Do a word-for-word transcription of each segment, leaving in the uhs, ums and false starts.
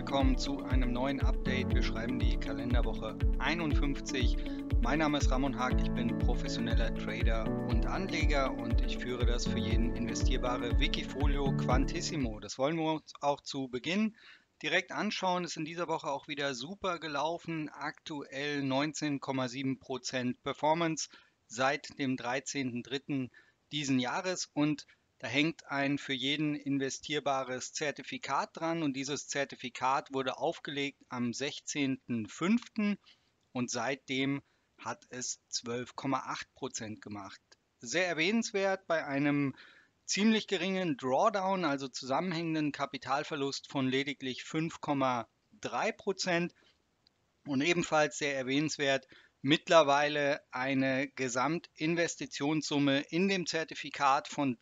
willkommen zu einem neuen Update. Wir schreiben die Kalenderwoche einundfünfzig. Mein Name ist Ramon Haag, ich bin professioneller Trader und Anleger und ich führe das für jeden investierbare Wikifolio Quantissimo. Das wollen wir uns auch zu Beginn direkt anschauen. Ist in dieser Woche auch wieder super gelaufen. Aktuell neunzehn Komma sieben Prozent Performance seit dem dreizehnten dritten diesen Jahres und da hängt ein für jeden investierbares Zertifikat dran und dieses Zertifikat wurde aufgelegt am sechzehnten fünften und seitdem hat es zwölf Komma acht Prozent gemacht. Sehr erwähnenswert bei einem ziemlich geringen Drawdown, also zusammenhängenden Kapitalverlust von lediglich fünf Komma drei Prozent und ebenfalls sehr erwähnenswert mittlerweile eine Gesamtinvestitionssumme in dem Zertifikat von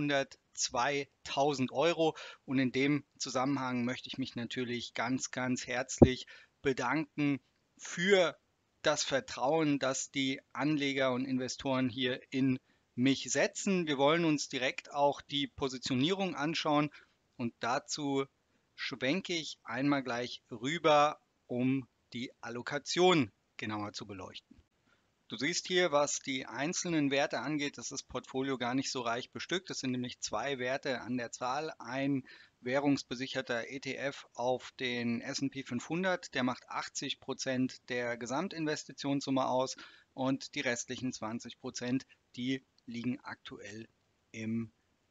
dreihundertzweitausend Euro. Und in dem Zusammenhang möchte ich mich natürlich ganz, ganz herzlich bedanken für das Vertrauen, das die Anleger und Investoren hier in mich setzen. Wir wollen uns direkt auch die Positionierung anschauen und dazu schwenke ich einmal gleich rüber, um die Allokation genauer zu beleuchten. Du siehst hier, was die einzelnen Werte angeht, dass das Portfolio gar nicht so reich bestückt. Es sind nämlich zwei Werte an der Zahl. Ein währungsbesicherter E T F auf den S und P fünfhundert, der macht achtzig Prozent der Gesamtinvestitionssumme aus und die restlichen zwanzig Prozent, die liegen aktuell im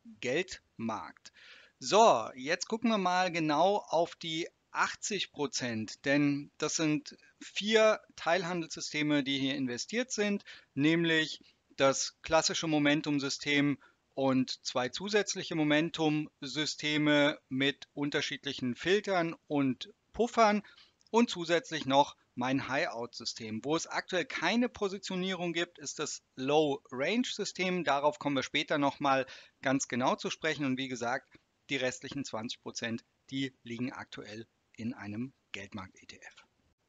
Geldmarkt. So, jetzt gucken wir mal genau auf die achtzig Prozent, denn das sind vier Teilhandelssysteme, die hier investiert sind, nämlich das klassische Momentum-System und zwei zusätzliche Momentum-Systeme mit unterschiedlichen Filtern und Puffern und zusätzlich noch mein High-Out-System. Wo es aktuell keine Positionierung gibt, ist das Low-Range-System. Darauf kommen wir später nochmal ganz genau zu sprechen. Und wie gesagt, die restlichen zwanzig Prozent, die liegen aktuell in einem Geldmarkt-E T F.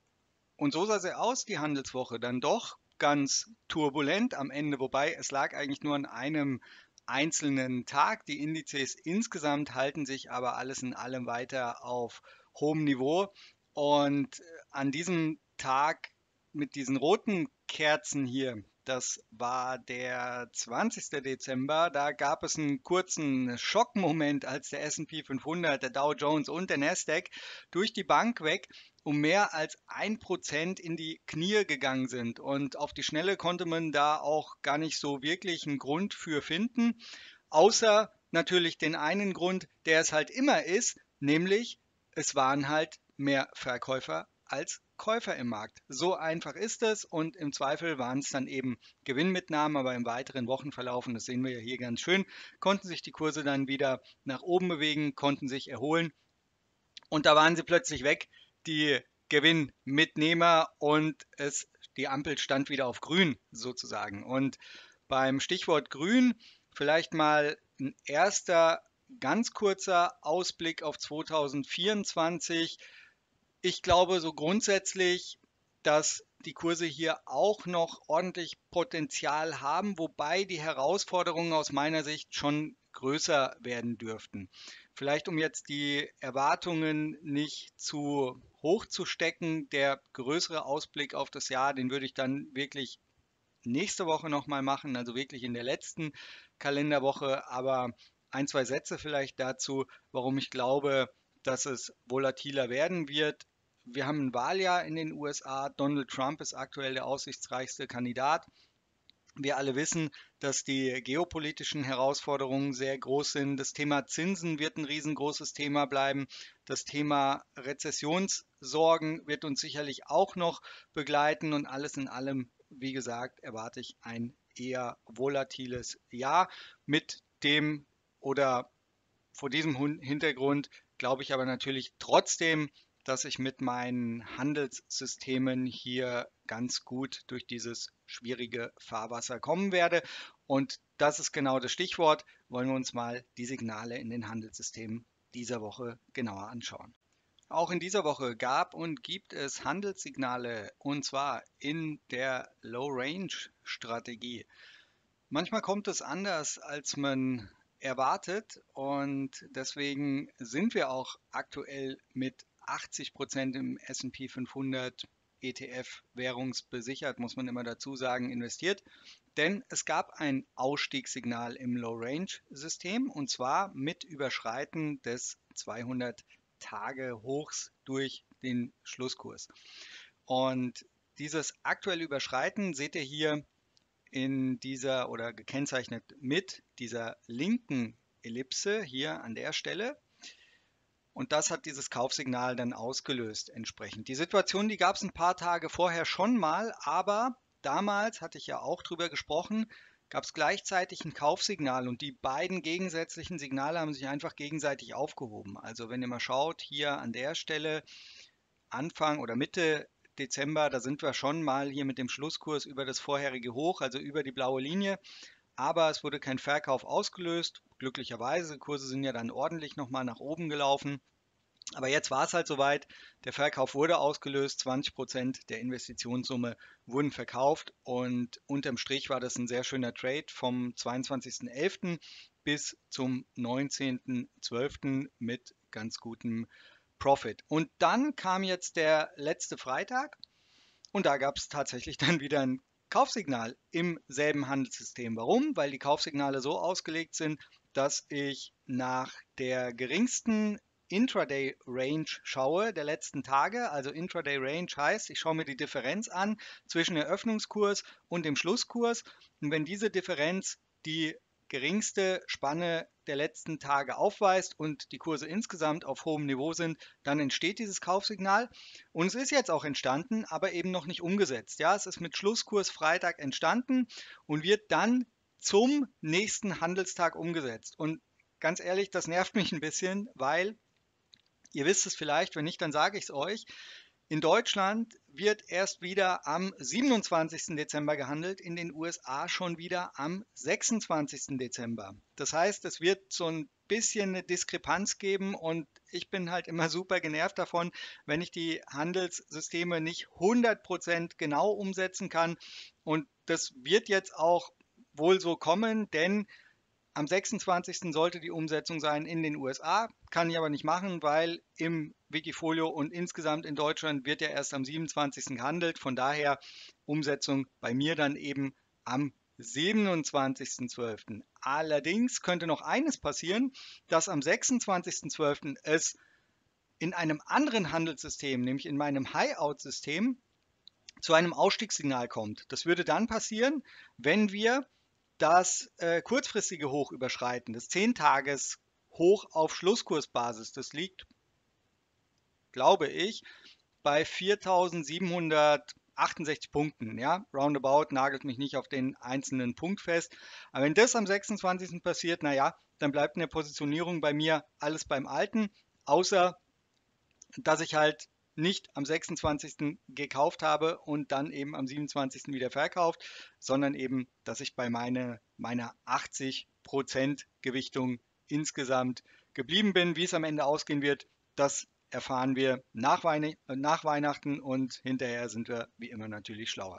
Und so sah sie aus, die Handelswoche. Dann doch ganz turbulent am Ende, wobei es lag eigentlich nur an einem einzelnen Tag. Die Indizes insgesamt halten sich aber alles in allem weiter auf hohem Niveau. Und an diesem Tag mit diesen roten Kerzen hier, das war der zwanzigste Dezember. Da gab es einen kurzen Schockmoment, als der S und P fünfhundert, der Dow Jones und der Nasdaq durch die Bank weg um mehr als ein Prozent in die Knie gegangen sind. Und auf die Schnelle konnte man da auch gar nicht so wirklich einen Grund für finden, außer natürlich den einen Grund, der es halt immer ist, nämlich es waren halt mehr Verkäufer als Käufer im Markt. So einfach ist es und im Zweifel waren es dann eben Gewinnmitnahmen, aber im weiteren Wochenverlauf, und das sehen wir ja hier ganz schön, konnten sich die Kurse dann wieder nach oben bewegen, konnten sich erholen und da waren sie plötzlich weg, die Gewinnmitnehmer, und es, die Ampel stand wieder auf grün sozusagen. Und beim Stichwort grün vielleicht mal ein erster ganz kurzer Ausblick auf zweitausendvierundzwanzig. Ich glaube so grundsätzlich, dass die Kurse hier auch noch ordentlich Potenzial haben, wobei die Herausforderungen aus meiner Sicht schon größer werden dürften. Vielleicht um jetzt die Erwartungen nicht zu hoch zu stecken, der größere Ausblick auf das Jahr, den würde ich dann wirklich nächste Woche nochmal machen, also wirklich in der letzten Kalenderwoche, aber ein, zwei Sätze vielleicht dazu, warum ich glaube, dass es volatiler werden wird. Wir haben ein Wahljahr in den U S A. Donald Trump ist aktuell der aussichtsreichste Kandidat. Wir alle wissen, dass die geopolitischen Herausforderungen sehr groß sind. Das Thema Zinsen wird ein riesengroßes Thema bleiben. Das Thema Rezessionssorgen wird uns sicherlich auch noch begleiten. Und alles in allem, wie gesagt, erwarte ich ein eher volatiles Jahr. Mit dem oder vor diesem Hintergrund glaube ich aber natürlich trotzdem, dass ich mit meinen Handelssystemen hier ganz gut durch dieses schwierige Fahrwasser kommen werde. Und das ist genau das Stichwort. Wollen wir uns mal die Signale in den Handelssystemen dieser Woche genauer anschauen. Auch in dieser Woche gab und gibt es Handelssignale, und zwar in der Low-Range-Strategie. Manchmal kommt es anders, als man erwartet, und deswegen sind wir auch aktuell mit achtzig Prozent im S und P fünfhundert E T F währungsbesichert, muss man immer dazu sagen, investiert. Denn es gab ein Ausstiegssignal im Low-Range-System und zwar mit Überschreiten des zweihundert-Tage-Hochs durch den Schlusskurs. Und dieses aktuelle Überschreiten seht ihr hier in dieser oder gekennzeichnet mit dieser linken Ellipse hier an der Stelle. Und das hat dieses Kaufsignal dann ausgelöst entsprechend. Die Situation, die gab es ein paar Tage vorher schon mal, aber damals hatte ich ja auch drüber gesprochen, gab es gleichzeitig ein Kaufsignal und die beiden gegensätzlichen Signale haben sich einfach gegenseitig aufgehoben. Also wenn ihr mal schaut, hier an der Stelle Anfang oder Mitte Dezember, da sind wir schon mal hier mit dem Schlusskurs über das vorherige Hoch, also über die blaue Linie. Aber es wurde kein Verkauf ausgelöst. Glücklicherweise, Kurse sind ja dann ordentlich nochmal nach oben gelaufen. Aber jetzt war es halt soweit, der Verkauf wurde ausgelöst, zwanzig Prozent der Investitionssumme wurden verkauft und unterm Strich war das ein sehr schöner Trade vom zweiundzwanzigsten elften bis zum neunzehnten zwölften mit ganz gutem Profit. Und dann kam jetzt der letzte Freitag und da gab es tatsächlich dann wieder ein Kaufsignal im selben Handelssystem. Warum? Weil die Kaufsignale so ausgelegt sind, dass ich nach der geringsten Intraday Range schaue der letzten Tage. Also Intraday Range heißt, ich schaue mir die Differenz an zwischen Eröffnungskurs und dem Schlusskurs. Und wenn diese Differenz die geringste Spanne der letzten Tage aufweist und die Kurse insgesamt auf hohem Niveau sind, dann entsteht dieses Kaufsignal. Und es ist jetzt auch entstanden, aber eben noch nicht umgesetzt. Ja, es ist mit Schlusskurs Freitag entstanden und wird dann zum nächsten Handelstag umgesetzt. Und ganz ehrlich, das nervt mich ein bisschen, weil ihr wisst es vielleicht, wenn nicht, dann sage ich es euch. In Deutschland wird erst wieder am siebenundzwanzigsten Dezember gehandelt, in den U S A schon wieder am sechsundzwanzigsten Dezember. Das heißt, es wird so ein bisschen eine Diskrepanz geben und ich bin halt immer super genervt davon, wenn ich die Handelssysteme nicht hundert Prozent genau umsetzen kann. Und das wird jetzt auch wohl so kommen, denn am sechsundzwanzigsten sollte die Umsetzung sein in den U S A, kann ich aber nicht machen, weil im Wikifolio und insgesamt in Deutschland wird ja erst am siebenundzwanzigsten gehandelt. Von daher Umsetzung bei mir dann eben am siebenundzwanzigsten zwölften Allerdings könnte noch eines passieren, dass am sechsundzwanzigsten zwölften es in einem anderen Handelssystem, nämlich in meinem High-Out-System, zu einem Ausstiegssignal kommt. Das würde dann passieren, wenn wir das äh, kurzfristige Hoch überschreiten, das zehn-Tages-Hoch auf Schlusskursbasis. Das liegt, glaube ich, bei viertausendsiebenhundertachtundsechzig Punkten. Ja, roundabout, nagelt mich nicht auf den einzelnen Punkt fest. Aber wenn das am sechsundzwanzigsten passiert, naja, dann bleibt in der Positionierung bei mir alles beim Alten, außer dass ich halt nicht am sechsundzwanzigsten gekauft habe und dann eben am siebenundzwanzigsten wieder verkauft, sondern eben, dass ich bei meine, meiner achtzig Prozent Gewichtung insgesamt geblieben bin. Wie es am Ende ausgehen wird, das erfahren wir nach, Weine nach Weihnachten und hinterher sind wir wie immer natürlich schlauer.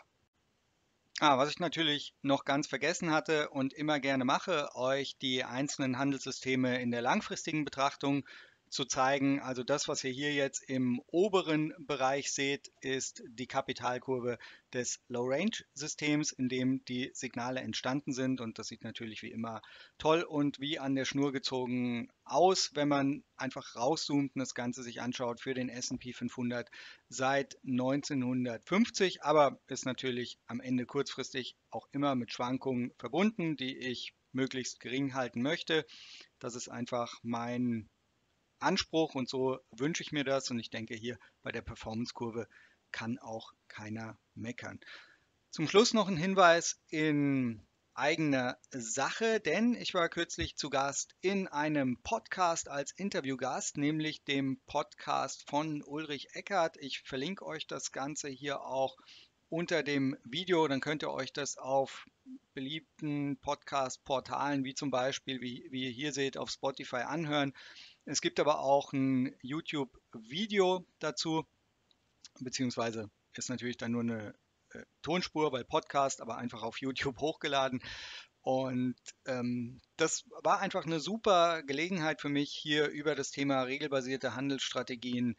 Ah, was ich natürlich noch ganz vergessen hatte und immer gerne mache, euch die einzelnen Handelssysteme in der langfristigen Betrachtung zu zeigen. Also das, was ihr hier jetzt im oberen Bereich seht, ist die Kapitalkurve des Low-Range-Systems, in dem die Signale entstanden sind. Und das sieht natürlich wie immer toll und wie an der Schnur gezogen aus, wenn man einfach rauszoomt und das Ganze sich anschaut für den S und P fünfhundert seit neunzehnhundertfünfzig, aber ist natürlich am Ende kurzfristig auch immer mit Schwankungen verbunden, die ich möglichst gering halten möchte. Das ist einfach mein Anspruch und so wünsche ich mir das und ich denke, hier bei der Performance-Kurve kann auch keiner meckern. Zum Schluss noch ein Hinweis in eigener Sache, denn ich war kürzlich zu Gast in einem Podcast als Interviewgast, nämlich dem Podcast von Ulrich Eckert. Ich verlinke euch das Ganze hier auch unter dem Video, dann könnt ihr euch das auf beliebten Podcast-Portalen wie zum Beispiel, wie, wie ihr hier seht, auf Spotify anhören. Es gibt aber auch ein YouTube-Video dazu, beziehungsweise ist natürlich dann nur eine äh, Tonspur, weil Podcast, aber einfach auf YouTube hochgeladen. Und ähm, das war einfach eine super Gelegenheit für mich, hier über das Thema regelbasierte Handelsstrategien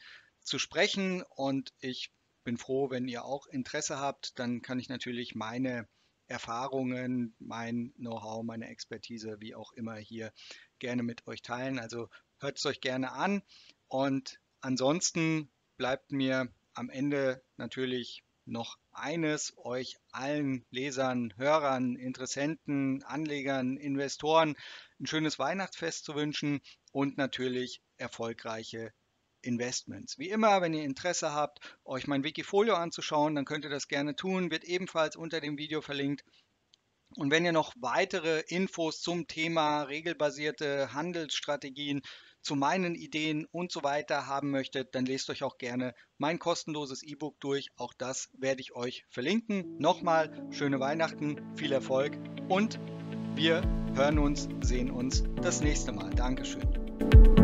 zu sprechen. Und ich bin froh, wenn ihr auch Interesse habt, dann kann ich natürlich meine Erfahrungen, mein Know-how, meine Expertise, wie auch immer hier gerne mit euch teilen. Also hört es euch gerne an und ansonsten bleibt mir am Ende natürlich noch eines, euch allen Lesern, Hörern, Interessenten, Anlegern, Investoren ein schönes Weihnachtsfest zu wünschen und natürlich erfolgreiche Investments. Wie immer, wenn ihr Interesse habt, euch mein Wikifolio anzuschauen, dann könnt ihr das gerne tun, wird ebenfalls unter dem Video verlinkt. Und wenn ihr noch weitere Infos zum Thema regelbasierte Handelsstrategien, zu meinen Ideen und so weiter haben möchtet, dann lest euch auch gerne mein kostenloses E-Book durch. Auch das werde ich euch verlinken. Nochmal schöne Weihnachten, viel Erfolg und wir hören uns, sehen uns das nächste Mal. Dankeschön.